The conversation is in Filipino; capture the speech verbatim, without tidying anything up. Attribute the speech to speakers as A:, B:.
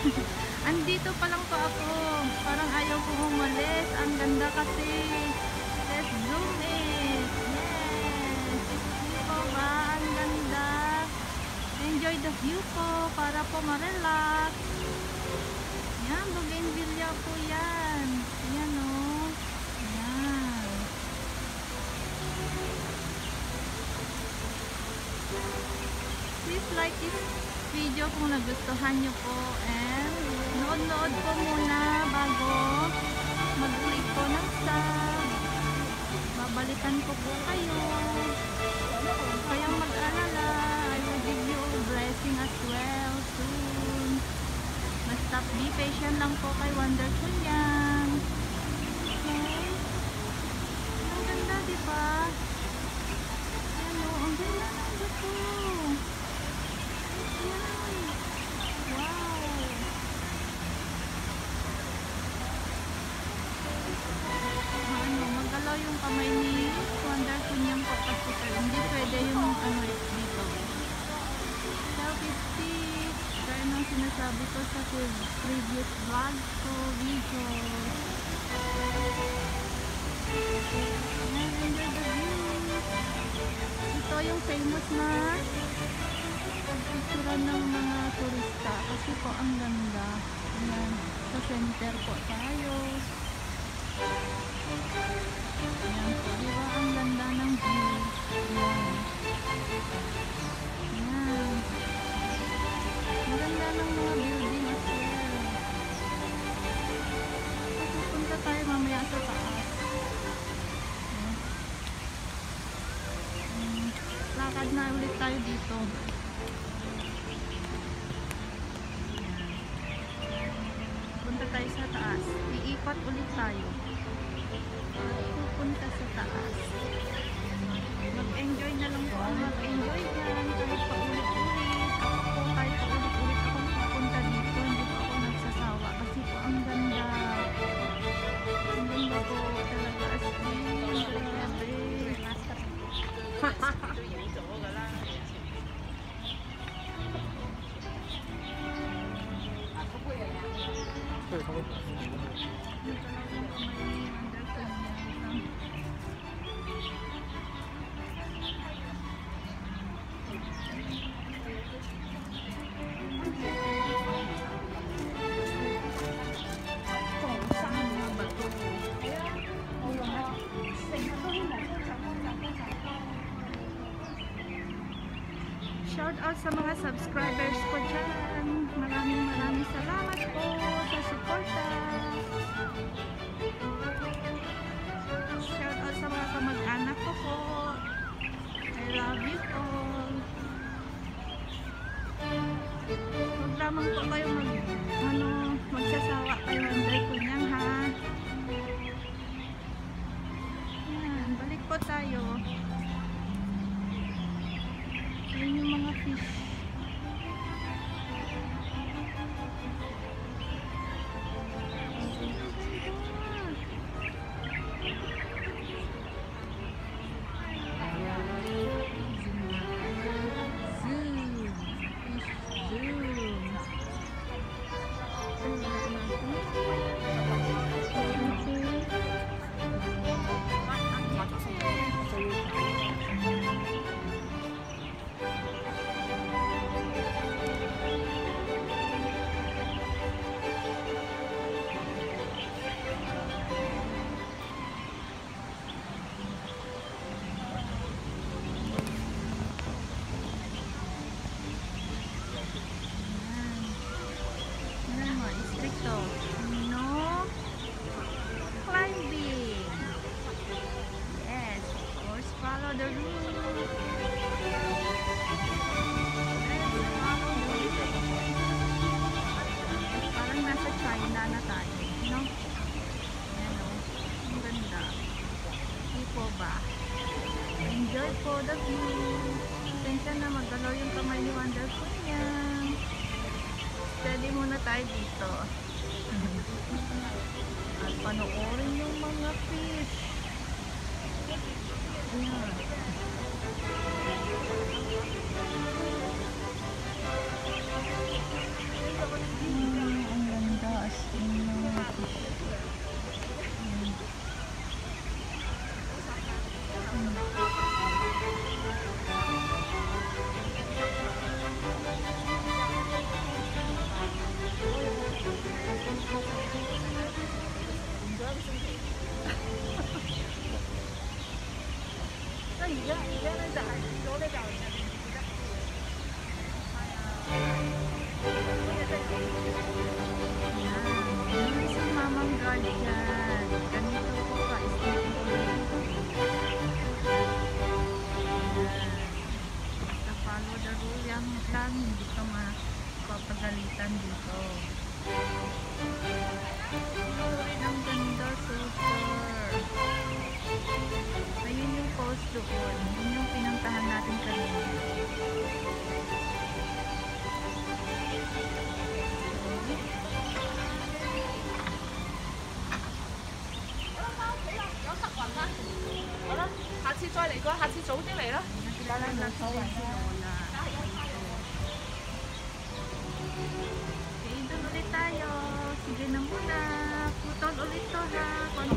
A: Andito pa lang po ako. Parang ayaw ko umalis. Ang ganda kasi. Let's zoom it. Yes. Hindi po ba? Ang ganda. Enjoy the view po para po ma-relax. Yan, bougainvillea po yan. Yan o. Oh. Yan. Please like this video kung nagustuhan nyo po. And nood-nood po muna bago mag-click po ng sub. Babalikan ko po kayo. Huwag kayong mag-alala. I will give you a blessing as well soon. Basta be patient lang po kay Wonderful yan. Okay? Ang ganda, diba? Ano, ang ganda ng dito. Ayan. Wow. Ano, magalaw yung kamay ni Wonderful niyang po kasi hindi pwede yung ano dito. Selfie stick. Kaya nang sinasabi ko sa previous vlog ko, video. Ayan, enjoy the view. Ito yung famous na picturean ng mga turista kasi po ang ganda. Ayan, sa center po tayo. Ayan po, diba ang ganda ng view. Ayan. Ayan. Ang ganda ng mga building as well. Pupunta tayo mamaya sa taas. Ayan. Ayan. Lakad na ulit tayo dito. Punta tayo sa taas. Iikot ulit tayo. Pupunta sa taas. Mag-enjoy na lang po. Mag-enjoy dyan. Kahit paulit-ulit. Ako po kahit paulit-ulit akong pupunta dito. Hindi po ako nagsasawa. Kasi po ang ganda. Ang ganda po. Talaga as in. Grabe. Shout out sa mga subscribers ko dyan. Maraming maraming salamat po sa suporta. Shout out sa mga kamag-anak ko po. I love you all. Huwag lamang po kayo mag, ano, magsasawa kayo. Wonder ko niyan ha. Yan, balik po tayo. Ayan yung mga fish. Enjoy po the view. Pasensya na magdalaw yung kamay ni Wonderful niya. Steady muna tayo dito. At panoorin yung mga fish. Ayan. Hmm. lang, hindi ka mapapagalitan dito. Ito rin ang ganda, super. Ayun yung post doon. Yun yung pinuntahan natin kanina. Okay, doon ulit tayo. Sige na muna. Putol ulit to ha. Konti